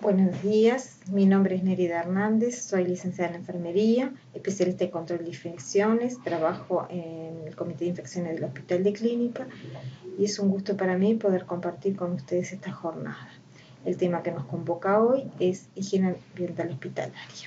Buenos días, mi nombre es Nerida Hernández, soy licenciada en enfermería, especialista en control de infecciones, trabajo en el Comité de Infecciones del Hospital de Clínica y es un gusto para mí poder compartir con ustedes esta jornada. El tema que nos convoca hoy es higiene ambiental hospitalaria.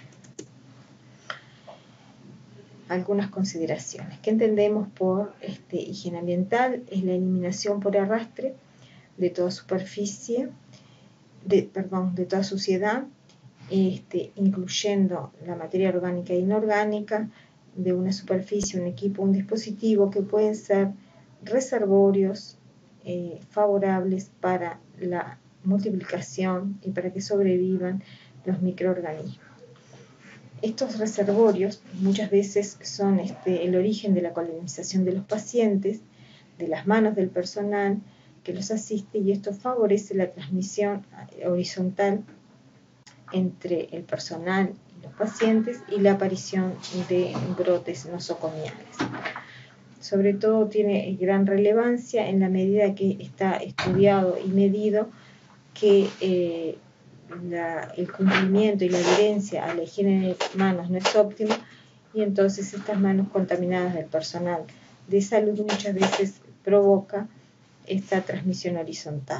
Algunas consideraciones. ¿Qué entendemos por higiene ambiental? Es la eliminación por arrastre de toda superficie, de toda suciedad, incluyendo la materia orgánica e inorgánica de una superficie, un equipo, un dispositivo que pueden ser reservorios favorables para la multiplicación y para que sobrevivan los microorganismos. Estos reservorios muchas veces son el origen de la colonización de los pacientes, de las manos del personal que los asiste, y esto favorece la transmisión horizontal entre el personal y los pacientes y la aparición de brotes nosocomiales. Sobre todo tiene gran relevancia en la medida que está estudiado y medido que el cumplimiento y la adherencia a la higiene de manos no es óptima, y entonces estas manos contaminadas del personal de salud muchas veces provoca esta transmisión horizontal.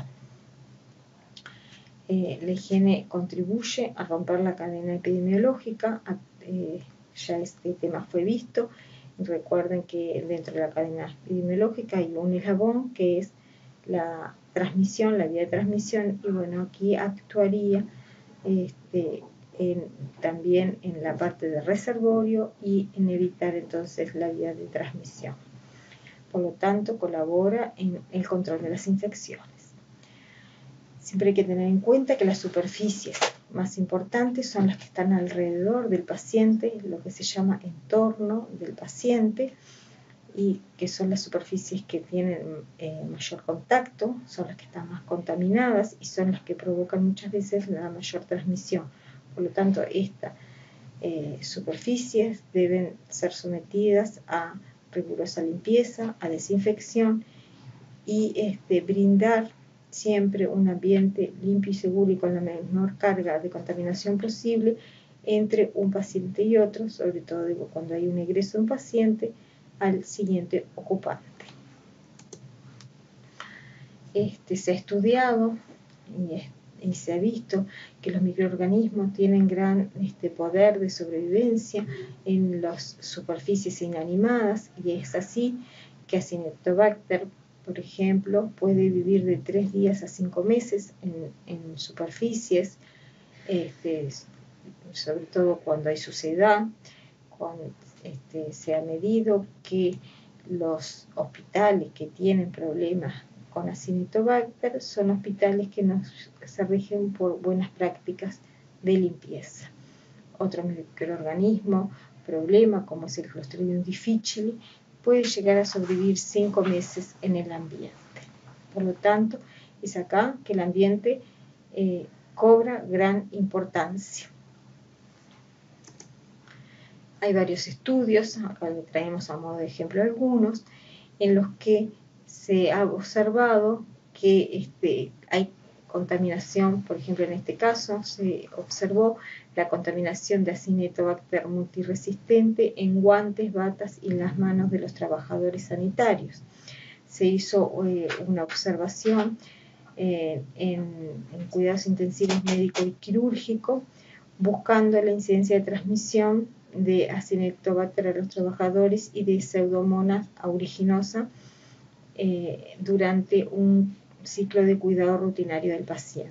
La higiene contribuye a romper la cadena epidemiológica, ya este tema fue visto. Recuerden que dentro de la cadena epidemiológica hay un eslabón que es la transmisión, la vía de transmisión, y bueno, aquí actuaría también en la parte de reservorio y en evitar entonces la vía de transmisión. Por lo tanto, colabora en el control de las infecciones. Siempre hay que tener en cuenta que las superficies más importantes son las que están alrededor del paciente, lo que se llama entorno del paciente, y que son las superficies que tienen mayor contacto, son las que están más contaminadas y son las que provocan muchas veces la mayor transmisión. Por lo tanto, estas superficies deben ser sometidas a rigurosa limpieza, a desinfección y brindar siempre un ambiente limpio y seguro y con la menor carga de contaminación posible entre un paciente y otro, sobre todo cuando hay un egreso de un paciente al siguiente ocupante. Se ha estudiado y se ha visto que los microorganismos tienen gran poder de sobrevivencia en las superficies inanimadas, y es así que Acinetobacter, por ejemplo, puede vivir de 3 días a 5 meses en superficies, sobre todo cuando hay suciedad. Se ha medido que los hospitales que tienen problemas con Acinetobacter son hospitales que se rigen por buenas prácticas de limpieza. Otro microorganismo problema, como es el Clostridium difficile, puede llegar a sobrevivir 5 meses en el ambiente. Por lo tanto, es acá que el ambiente cobra gran importancia. Hay varios estudios, acá le traemos a modo de ejemplo algunos, en los que se ha observado que hay contaminación. Por ejemplo, en este caso se observó la contaminación de Acinetobacter multiresistente en guantes, batas y las manos de los trabajadores sanitarios. Se hizo una observación en cuidados intensivos médico y quirúrgico, buscando la incidencia de transmisión de Acinetobacter a los trabajadores y de Pseudomonas aeruginosa durante un ciclo de cuidado rutinario del paciente.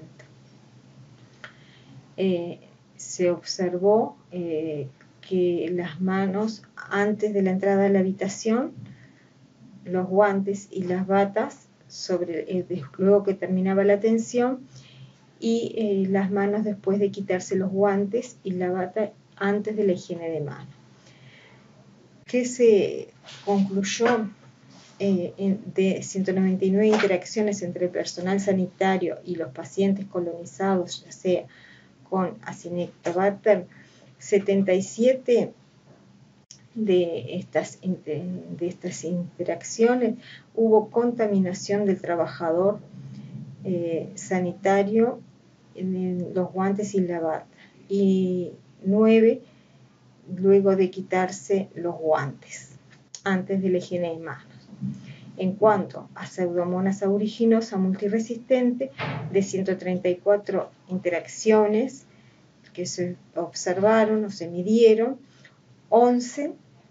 Se observó que las manos antes de la entrada a la habitación, los guantes y las batas luego que terminaba la atención, y las manos después de quitarse los guantes y la bata antes de la higiene de mano. ¿Qué se concluyó? De 199 interacciones entre el personal sanitario y los pacientes colonizados, ya sea con Acinetobacter, 77 de estas interacciones hubo contaminación del trabajador sanitario los guantes y la bata. Y 9, luego de quitarse los guantes, antes de la higiene de manos. En cuanto a Pseudomonas aeruginosa multiresistente, de 134 interacciones que se observaron o se midieron, 11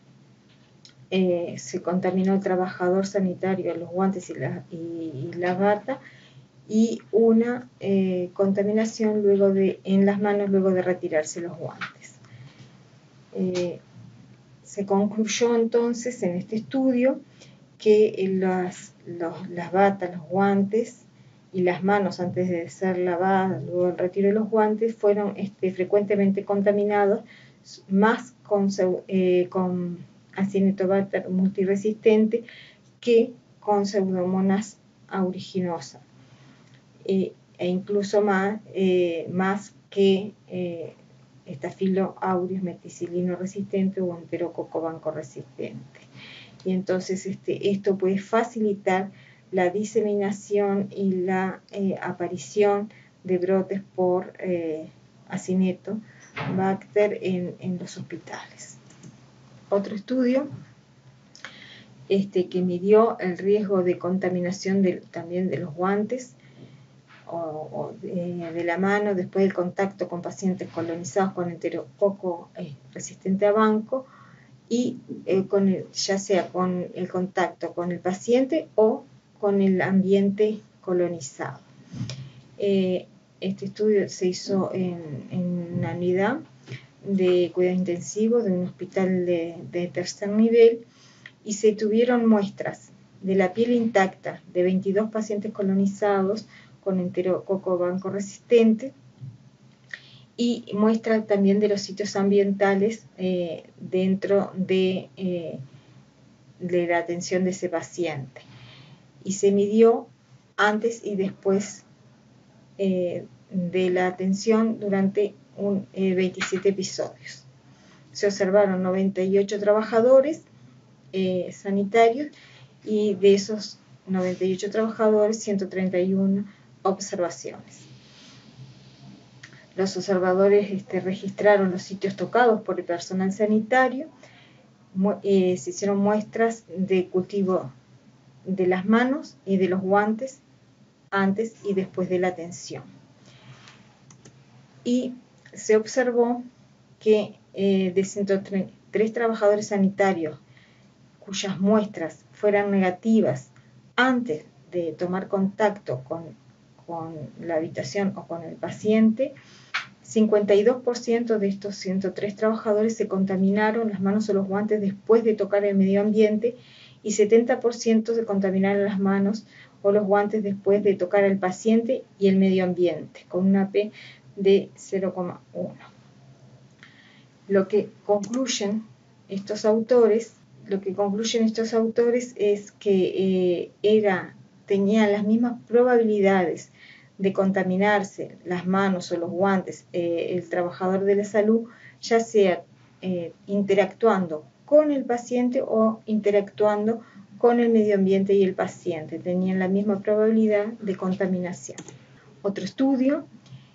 se contaminó el trabajador sanitario, los guantes y la bata, y una contaminación en las manos luego de retirarse los guantes. Se concluyó entonces en este estudio que las batas, los guantes y las manos antes de ser lavadas, luego del retiro de los guantes, fueron frecuentemente contaminados, más con Acinetobacter multiresistente que con Pseudomonas aeruginosa, e incluso más que Staphylo aureus meticilino resistente o Enterococo banco resistente. Y entonces esto puede facilitar la diseminación y la aparición de brotes por Acinetobacter en los hospitales. Otro estudio que midió el riesgo de contaminación también de los guantes o de la mano después del contacto con pacientes colonizados con Enterococo resistente a banco, y ya sea con el contacto con el paciente o con el ambiente colonizado. Este estudio se hizo en una unidad de cuidados intensivos de un hospital de tercer nivel, y se tuvieron muestras de la piel intacta de 22 pacientes colonizados con Enterococo banco resistente, y muestras también de los sitios ambientales dentro de la atención de ese paciente. Y se midió antes y después de la atención durante 27 episodios. Se observaron 98 trabajadores sanitarios, y de esos 98 trabajadores, 131 observaciones. Los observadores registraron los sitios tocados por el personal sanitario, se hicieron muestras de cultivo de las manos y de los guantes antes y después de la atención. Y se observó que de 103 trabajadores sanitarios cuyas muestras fueran negativas antes de tomar contacto con la habitación o con el paciente, 52% de estos 103 trabajadores se contaminaron las manos o los guantes después de tocar el medio ambiente, y 70% se contaminaron las manos o los guantes después de tocar al paciente y el medio ambiente, con una P de 0,1. Lo que concluyen estos autores es que tenían las mismas probabilidades de contaminarse las manos o los guantes el trabajador de la salud, ya sea interactuando con el paciente o interactuando con el medio ambiente y el paciente. Tenían la misma probabilidad de contaminación. Otro estudio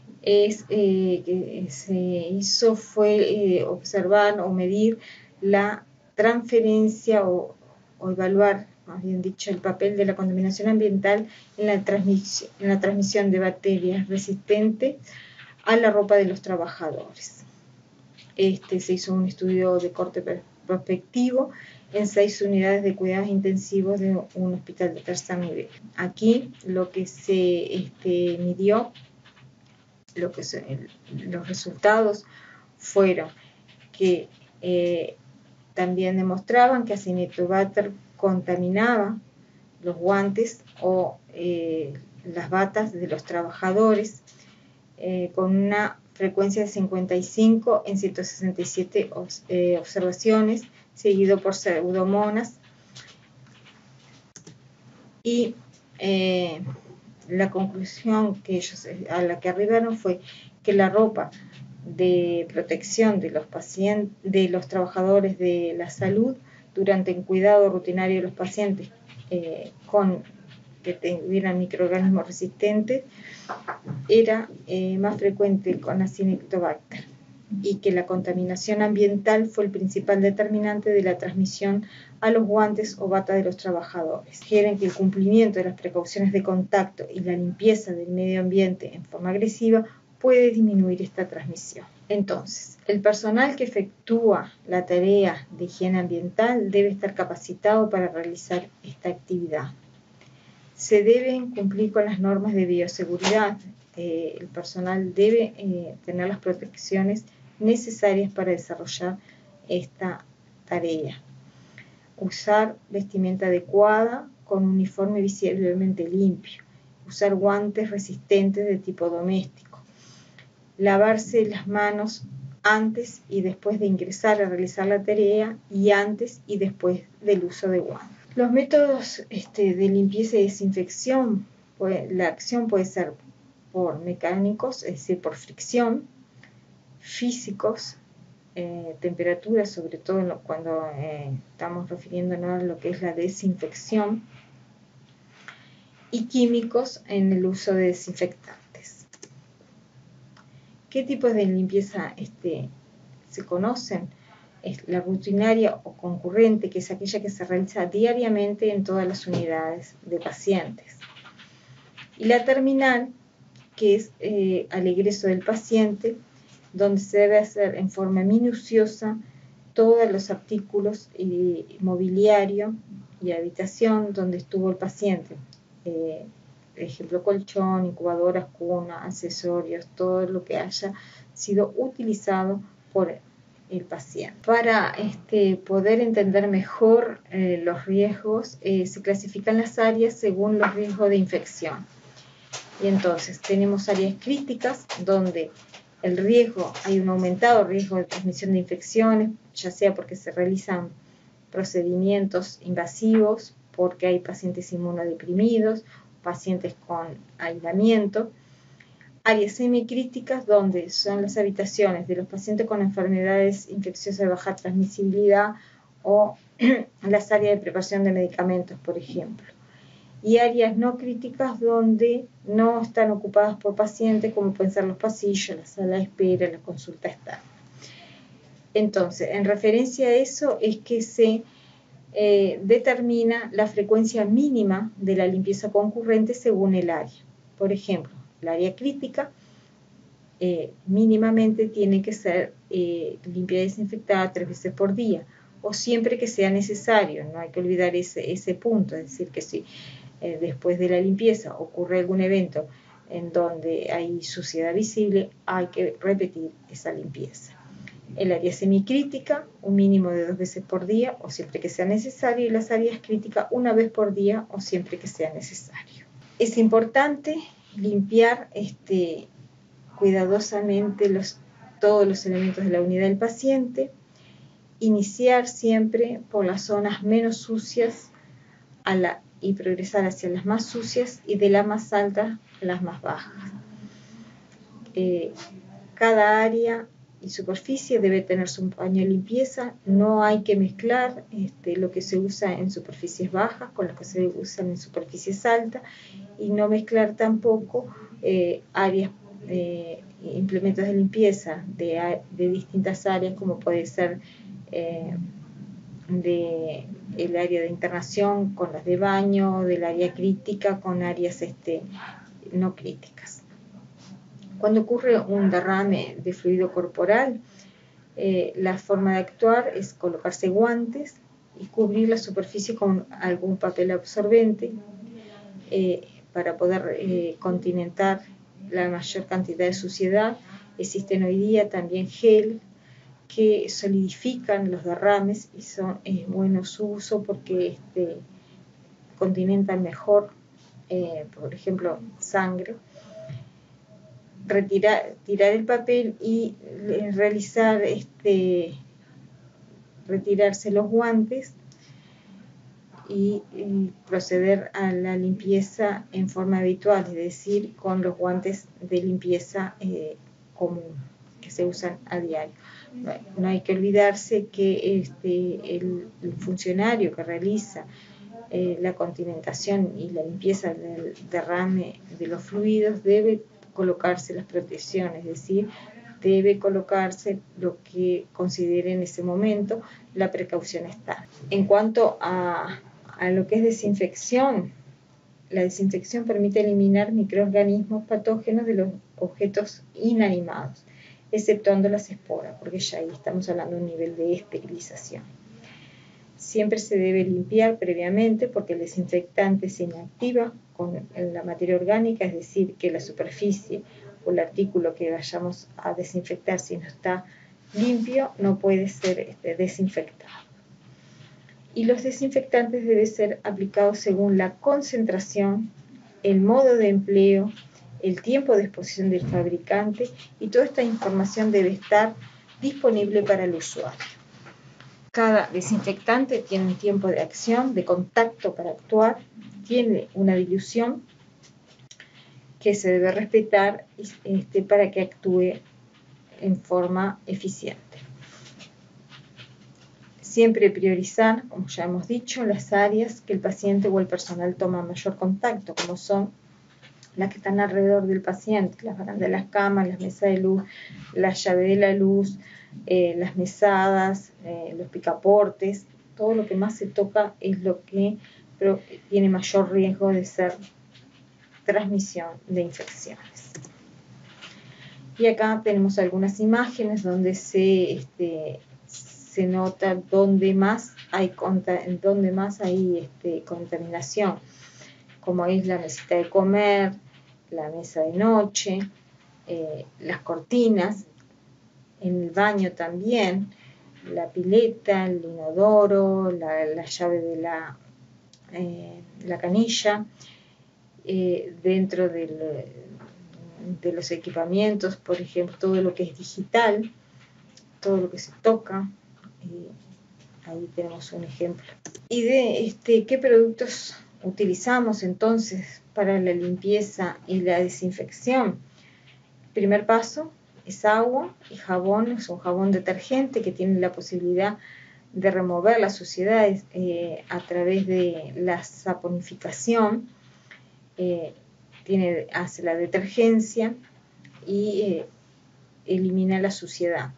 que se hizo fue observar o medir la transferencia o evaluar, más bien dicho, el papel de la contaminación ambiental en la transmisión de bacterias resistentes a la ropa de los trabajadores. Se hizo un estudio de corte prospectivo en 6 unidades de cuidados intensivos de un hospital de tercer nivel. Aquí lo que se midió, los resultados fueron que también demostraban que Acinetobacter contaminaba los guantes o las batas de los trabajadores con una frecuencia de 55 en 167 observaciones, seguido por Pseudomonas, y la conclusión a la que arribaron fue que la ropa de protección de los trabajadores de la salud durante el cuidado rutinario de los pacientes con que tuvieran microorganismos resistentes, era más frecuente con Acinetobacter, y que la contaminación ambiental fue el principal determinante de la transmisión a los guantes o bata de los trabajadores. Sugieren que el cumplimiento de las precauciones de contacto y la limpieza del medio ambiente en forma agresiva puede disminuir esta transmisión. Entonces, el personal que efectúa la tarea de higiene ambiental debe estar capacitado para realizar esta actividad. Se deben cumplir con las normas de bioseguridad. El personal debe tener las protecciones necesarias para desarrollar esta tarea. Usar vestimenta adecuada con un uniforme visiblemente limpio. Usar guantes resistentes de tipo doméstico. Lavarse las manos antes y después de ingresar a realizar la tarea y antes y después del uso de guantes. Los métodos de limpieza y desinfección, la acción puede ser por mecánicos, es decir, por fricción, físicos, temperatura, sobre todo cuando estamos refiriéndonos a lo que es la desinfección, y químicos en el uso de desinfectantes. ¿Qué tipos de limpieza se conocen? Es la rutinaria o concurrente, que es aquella que se realiza diariamente en todas las unidades de pacientes. Y la terminal, que es al egreso del paciente, donde se debe hacer en forma minuciosa todos los artículos y mobiliario y habitación donde estuvo el paciente. Ejemplo, colchón, incubadoras, cuna, accesorios, todo lo que haya sido utilizado por el paciente. Para poder entender mejor los riesgos, se clasifican las áreas según los riesgos de infección. Y entonces tenemos áreas críticas donde hay un aumentado riesgo de transmisión de infecciones, ya sea porque se realizan procedimientos invasivos, porque hay pacientes inmunodeprimidos, pacientes con aislamiento. Áreas semicríticas, donde son las habitaciones de los pacientes con enfermedades infecciosas de baja transmisibilidad o las áreas de preparación de medicamentos, por ejemplo. Y áreas no críticas donde no están ocupadas por pacientes, como pueden ser los pasillos, la sala de espera, la consulta externa. Entonces, en referencia a eso es que se determina la frecuencia mínima de la limpieza concurrente según el área. Por ejemplo, el área crítica mínimamente tiene que ser limpiada y desinfectada 3 veces por día, o siempre que sea necesario. No hay que olvidar ese punto, es decir, que si después de la limpieza ocurre algún evento en donde hay suciedad visible, hay que repetir esa limpieza. El área semicrítica, un mínimo de 2 veces por día o siempre que sea necesario, y las áreas críticas 1 vez por día o siempre que sea necesario. Es importante limpiar cuidadosamente todos los elementos de la unidad del paciente, iniciar siempre por las zonas menos sucias y progresar hacia las más sucias y de las más altas a las más bajas. Cada área y superficie debe tener su paño de limpieza. No hay que mezclar lo que se usa en superficies bajas con lo que se usa en superficies altas, y no mezclar tampoco implementos de limpieza de distintas áreas, como puede ser el área de internación con las de baño, del área crítica con áreas no críticas. Cuando ocurre un derrame de fluido corporal, la forma de actuar es colocarse guantes y cubrir la superficie con algún papel absorbente para poder continentar la mayor cantidad de suciedad. Existen hoy día también gel que solidifican los derrames y es bueno su uso porque continentan mejor, por ejemplo, sangre. Tirar el papel y retirarse los guantes y proceder a la limpieza en forma habitual, es decir, con los guantes de limpieza común que se usan a diario. No hay que olvidarse que el funcionario que realiza la continentación y la limpieza del derrame de los fluidos, debe colocarse las protecciones, es decir, debe colocarse lo que considere en ese momento la precaución estándar. En cuanto a lo que es desinfección, la desinfección permite eliminar microorganismos patógenos de los objetos inanimados, exceptuando las esporas, porque ya ahí estamos hablando de un nivel de esterilización. Siempre se debe limpiar previamente porque el desinfectante se inactiva con la materia orgánica, es decir, que la superficie o el artículo que vayamos a desinfectar, si no está limpio, no puede ser desinfectado. Y los desinfectantes deben ser aplicados según la concentración, el modo de empleo, el tiempo de exposición del fabricante, y toda esta información debe estar disponible para el usuario. Cada desinfectante tiene un tiempo de acción, de contacto para actuar, tiene una dilución que se debe respetar para que actúe en forma eficiente. Siempre priorizar, como ya hemos dicho, las áreas que el paciente o el personal toma mayor contacto, como son las que están alrededor del paciente, las barandas de las camas, las mesas de luz, la llave de la luz, las mesadas, los picaportes. Todo lo que más se toca es lo que tiene mayor riesgo de ser transmisión de infecciones. Y acá tenemos algunas imágenes donde se nota dónde más hay contaminación, como es la mesita de comer, la mesa de noche, las cortinas, en el baño también, la pileta, el inodoro, la llave de la canilla, dentro de los equipamientos, por ejemplo, todo lo que es digital, todo lo que se toca, ahí tenemos un ejemplo. Y de qué productos utilizamos entonces para la limpieza y la desinfección. El primer paso es agua y jabón, es un jabón detergente que tiene la posibilidad de remover las suciedades a través de la saponificación, hace la detergencia y elimina la suciedad.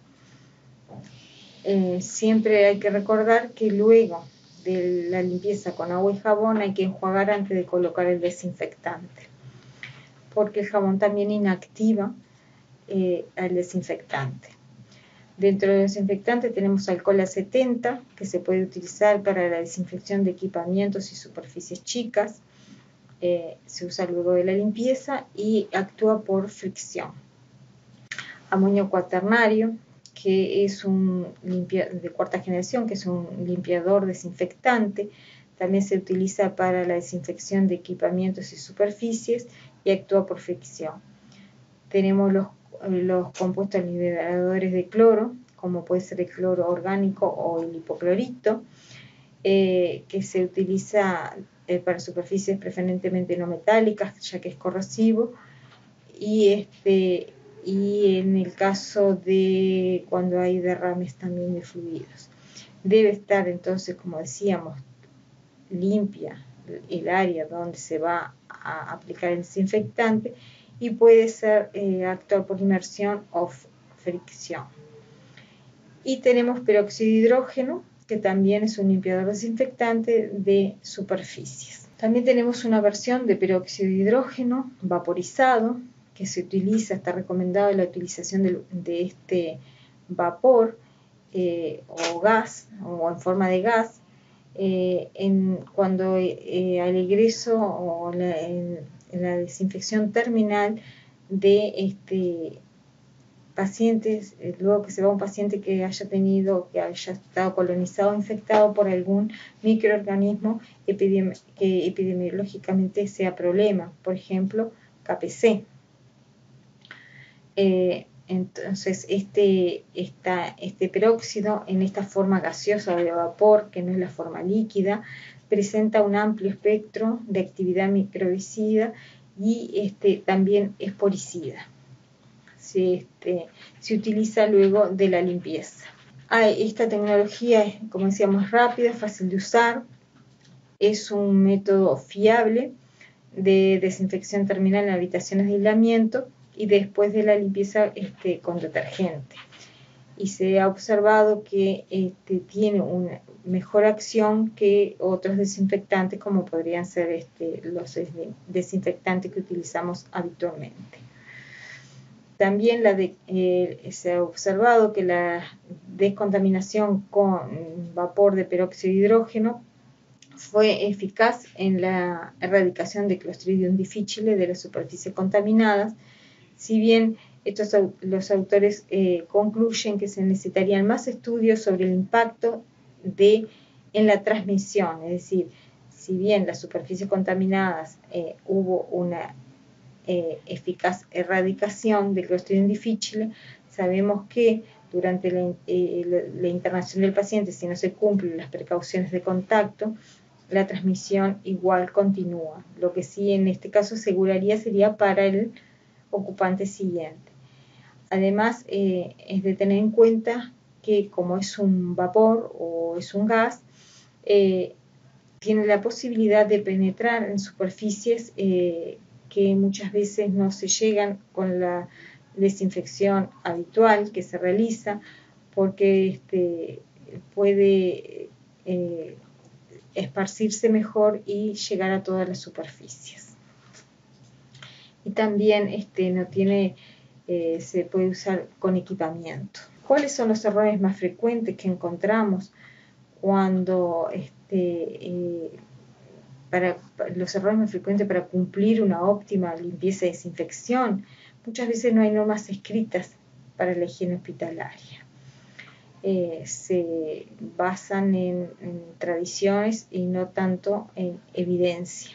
Siempre hay que recordar que luego de la limpieza con agua y jabón hay que enjuagar antes de colocar el desinfectante, porque el jabón también inactiva al desinfectante. Dentro del desinfectante tenemos alcohol A70, que se puede utilizar para la desinfección de equipamientos y superficies chicas. Se usa luego de la limpieza y actúa por fricción. Amonio cuaternario, que es un de cuarta generación, que es un limpiador desinfectante, también se utiliza para la desinfección de equipamientos y superficies y actúa por fricción. Tenemos los compuestos liberadores de cloro, como puede ser el cloro orgánico o el hipoclorito, que se utiliza para superficies preferentemente no metálicas, ya que es corrosivo, y en el caso de cuando hay derrames también de fluidos. Debe estar entonces, como decíamos, limpia el área donde se va a aplicar el desinfectante y puede ser actuar por inmersión o fricción. Y tenemos peróxido de hidrógeno, que también es un limpiador desinfectante de superficies. También tenemos una versión de peróxido de hidrógeno vaporizado, que se utiliza, está recomendada la utilización de este vapor o gas, o en forma de gas, cuando al egreso o en la desinfección terminal de pacientes, luego que se va un paciente que haya estado colonizado o infectado por algún microorganismo que epidemiológicamente sea problema, por ejemplo, KPC. Entonces este peróxido en esta forma gaseosa de vapor, que no es la forma líquida, presenta un amplio espectro de actividad microbicida y también es poricida. Se utiliza luego de la limpieza. Esta tecnología es, como decíamos, rápida, fácil de usar, es un método fiable de desinfección terminal en habitaciones de aislamiento y después de la limpieza con detergente. Y se ha observado que tiene una mejor acción que otros desinfectantes, como podrían ser los desinfectantes que utilizamos habitualmente. También se ha observado que la descontaminación con vapor de peróxido de hidrógeno fue eficaz en la erradicación de Clostridium difficile de las superficies contaminadas, si bien los autores concluyen que se necesitarían más estudios sobre el impacto en la transmisión, es decir, si bien las superficies contaminadas hubo una eficaz erradicación de Clostridium difficile, sabemos que durante la internación del paciente, si no se cumplen las precauciones de contacto, la transmisión igual continúa. Lo que sí en este caso aseguraría sería para el ocupante siguiente. Además, es de tener en cuenta que como es un vapor o es un gas, tiene la posibilidad de penetrar en superficies que muchas veces no se llegan con la desinfección habitual que se realiza, porque puede esparcirse mejor y llegar a todas las superficies. Y también se puede usar con equipamiento. ¿Cuáles son los errores más frecuentes que encontramos cuando los errores más frecuentes para cumplir una óptima limpieza y desinfección? Muchas veces no hay normas escritas para la higiene hospitalaria. Se basan en tradiciones y no tanto en evidencia.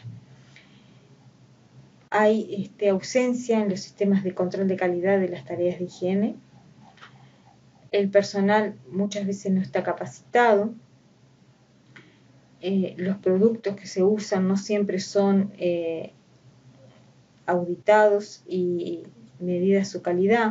Hay ausencia en los sistemas de control de calidad de las tareas de higiene. El personal muchas veces no está capacitado. Los productos que se usan no siempre son auditados y medida su calidad.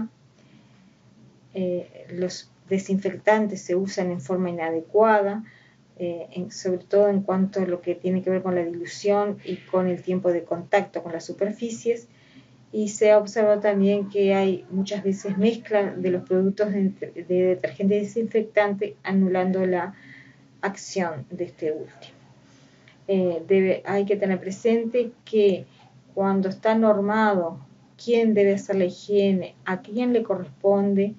Los desinfectantes se usan en forma inadecuada, sobre todo en cuanto a lo que tiene que ver con la dilución y con el tiempo de contacto con las superficies. Y se ha observado también que hay muchas veces mezcla de los productos de detergente y desinfectante, anulando la acción de este último. Hay que tener presente que cuando está normado quién debe hacer la higiene, a quién le corresponde,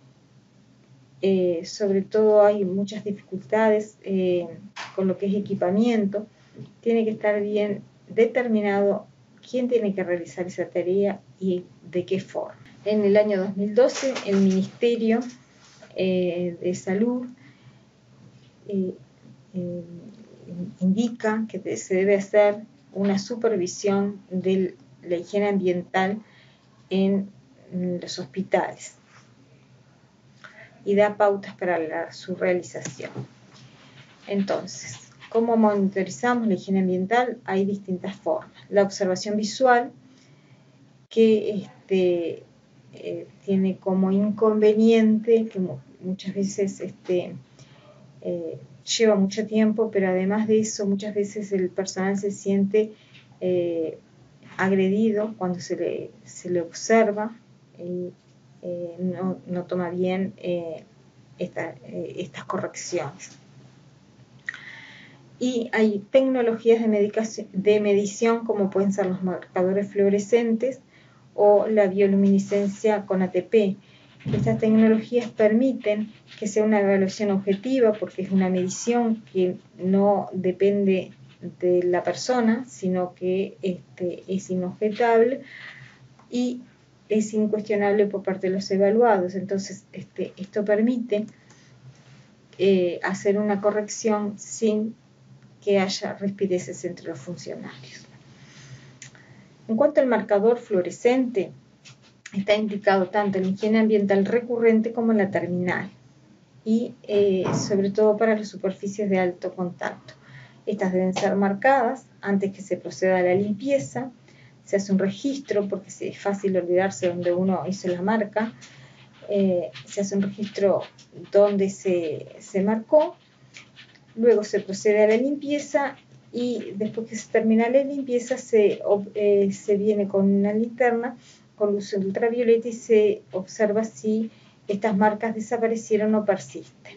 sobre todo hay muchas dificultades con lo que es equipamiento, tiene que estar bien determinado quién tiene que realizar esa tarea y de qué forma. En el año 2012 el Ministerio de Salud indica que se debe hacer una supervisión de la higiene ambiental en los hospitales y da pautas para su realización. Entonces, ¿cómo monitorizamos la higiene ambiental? Hay distintas formas. La observación visual, que tiene como inconveniente que muchas veces lleva mucho tiempo, pero además de eso muchas veces el personal se siente agredido cuando se le observa y no toma bien estas correcciones. Y hay tecnologías de medición como pueden ser los marcadores fluorescentes o la bioluminiscencia con ATP. Estas tecnologías permiten que sea una evaluación objetiva porque es una medición que no depende de la persona, sino que es inobjetable y es incuestionable por parte de los evaluados. Entonces, esto permite hacer una corrección sin que haya rispideces entre los funcionarios. En cuanto al marcador fluorescente, está indicado tanto en la higiene ambiental recurrente como en la terminal y sobre todo para las superficies de alto contacto. Estas deben ser marcadas antes que se proceda a la limpieza. Se hace un registro porque es fácil olvidarse donde uno hizo la marca. Se hace un registro donde se marcó. Luego se procede a la limpieza y después que se termina la limpieza se viene con una linterna con luz ultravioleta y se observa si estas marcas desaparecieron o persisten.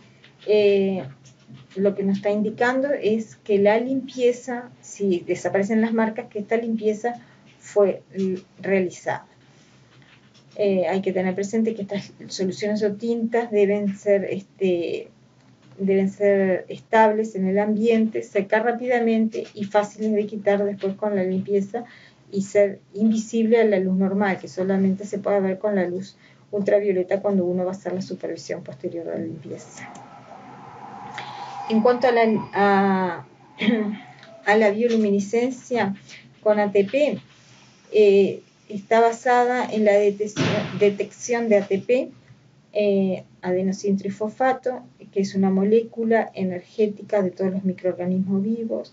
Lo que nos está indicando es que la limpieza, si desaparecen las marcas, que esta limpieza fue realizada. Hay que tener presente que estas soluciones o tintas deben ser estables en el ambiente, secar rápidamente y fáciles de quitar después con la limpieza y ser invisible a la luz normal, que solamente se puede ver con la luz ultravioleta cuando uno va a hacer la supervisión posterior a la limpieza. En cuanto a la bioluminiscencia con ATP, está basada en la detección de ATP, adenosintrifosfato, que es una molécula energética de todos los microorganismos vivos,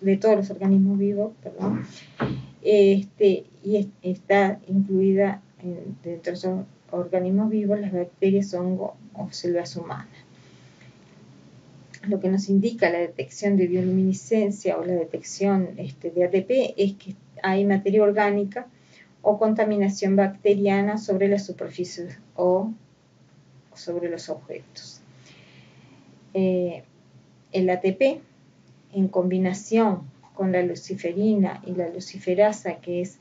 y está incluida dentro de esos organismos vivos las bacterias, hongos o células humanas. Lo que nos indica la detección de bioluminiscencia o la detección de ATP es que hay materia orgánica o contaminación bacteriana sobre las superficies o sobre los objetos. El ATP, en combinación con la luciferina y la luciferasa, que es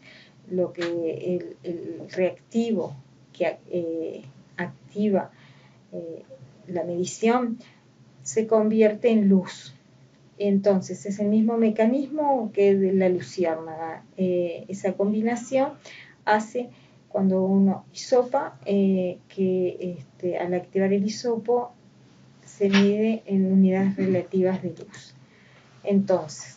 el reactivo que activa la medición, se convierte en luz. Entonces es el mismo mecanismo que de la luciérnaga. Esa combinación hace, cuando uno hisopa, que al activar el hisopo se mide en unidades relativas de luz. Entonces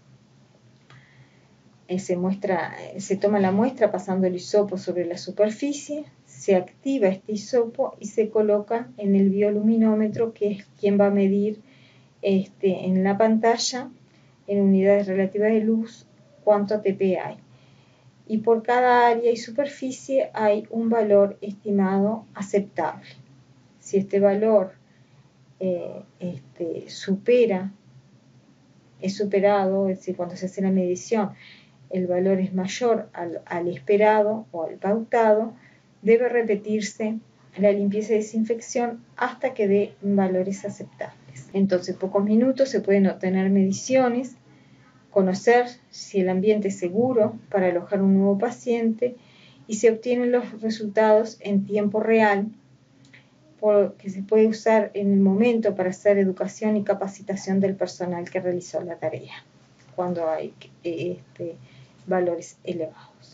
se toma la muestra pasando el hisopo sobre la superficie, se activa este hisopo y se coloca en el bioluminómetro, que es quien va a medir en la pantalla, en unidades relativas de luz, cuánto ATP hay. Y por cada área y superficie hay un valor estimado aceptable. Si este valor es superado, es decir, cuando se hace la medición, el valor es mayor al esperado o al pautado, debe repetirse la limpieza y desinfección hasta que dé valores aceptables. Entonces, en pocos minutos se pueden obtener mediciones, conocer si el ambiente es seguro para alojar un nuevo paciente y se obtienen los resultados en tiempo real, que se puede usar en el momento para hacer educación y capacitación del personal que realizó la tarea, cuando hay valores elevados.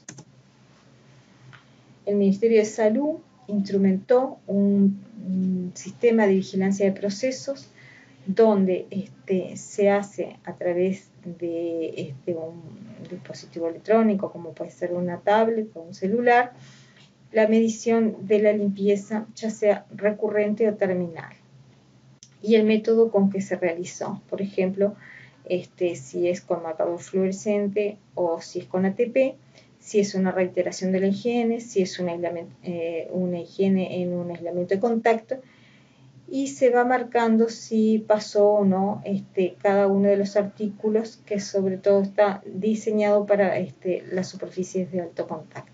El Ministerio de Salud instrumentó un sistema de vigilancia de procesos donde se hace a través de un dispositivo electrónico, como puede ser una tablet o un celular, la medición de la limpieza, ya sea recurrente o terminal, y el método con que se realizó. Por ejemplo, si es con marcador fluorescente o si es con ATP, si es una reiteración de la higiene, si es una higiene en un aislamiento de contacto, y se va marcando si pasó o no cada uno de los artículos, que sobre todo está diseñado para las superficies de alto contacto.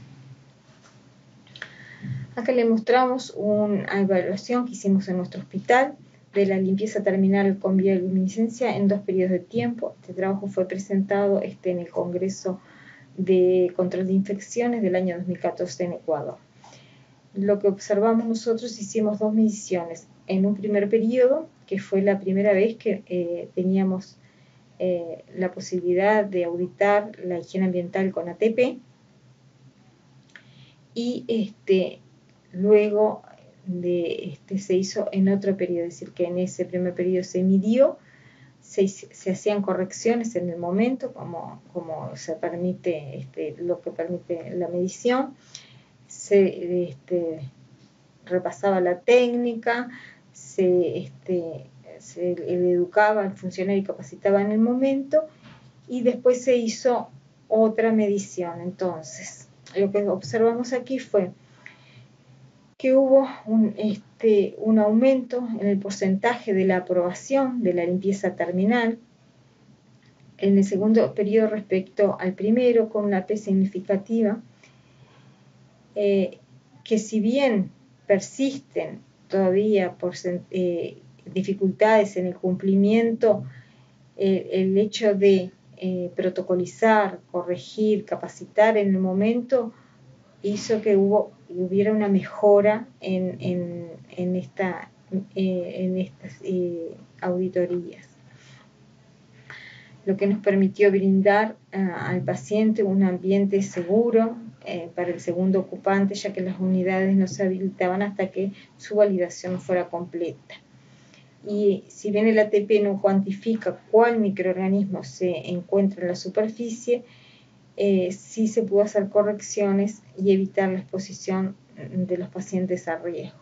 Acá le mostramos una evaluación que hicimos en nuestro hospital de la limpieza terminal con bioluminiscencia en 2 periodos de tiempo. Este trabajo fue presentado en el Congreso de Control de Infecciones del año 2014 en Ecuador. Lo que observamos nosotros, hicimos 2 mediciones. En un primer periodo, que fue la primera vez que teníamos la posibilidad de auditar la higiene ambiental con ATP, y luego se hizo en otro periodo, es decir, que en ese primer periodo se midió, se hacían correcciones en el momento, como se permite, lo que permite la medición, se repasaba la técnica, se educaba al funcionario y capacitaba en el momento, y después se hizo otra medición. Entonces, lo que observamos aquí fue que hubo un aumento en el porcentaje de la aprobación de la limpieza terminal en el segundo periodo respecto al primero, con una P significativa, que si bien persisten todavía dificultades en el cumplimiento, el hecho de protocolizar, corregir, capacitar en el momento hizo que hubiera una mejora en estas auditorías, lo que nos permitió brindar al paciente un ambiente seguro para el segundo ocupante, ya que las unidades no se habilitaban hasta que su validación fuera completa. Y si bien el ATP no cuantifica cuál microorganismo se encuentra en la superficie, sí se pudo hacer correcciones y evitar la exposición de los pacientes a riesgo.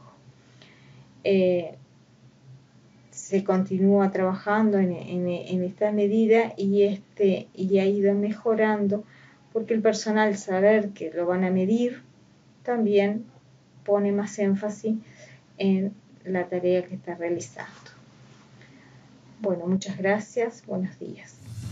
Se continúa trabajando en esta medida y ha ido mejorando, porque el personal, saber que lo van a medir, también pone más énfasis en la tarea que está realizando. Bueno, muchas gracias, buenos días.